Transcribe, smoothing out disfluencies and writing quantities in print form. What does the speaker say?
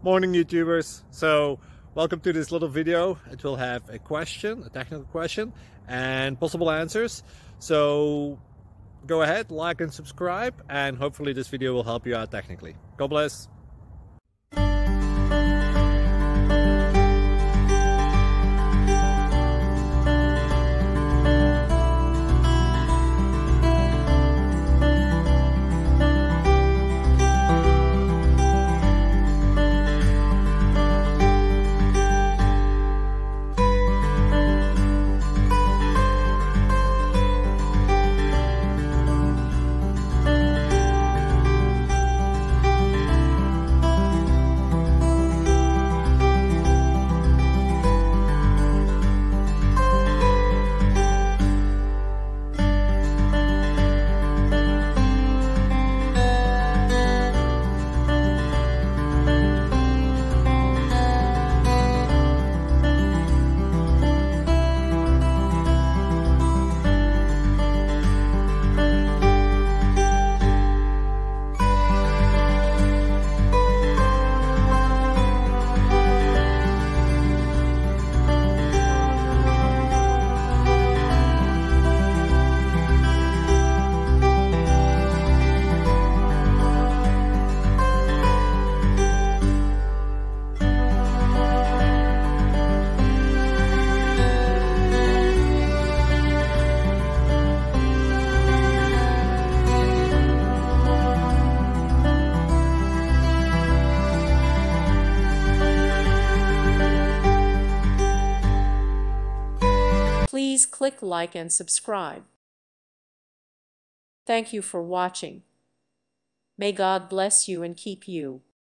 Morning YouTubers. So welcome to this little video. It will have a question, a technical question, and possible answers. So go ahead, like and subscribe, and hopefully this video will help you out technically. God bless. Please click like and subscribe. Thank you for watching. May God bless you and keep you.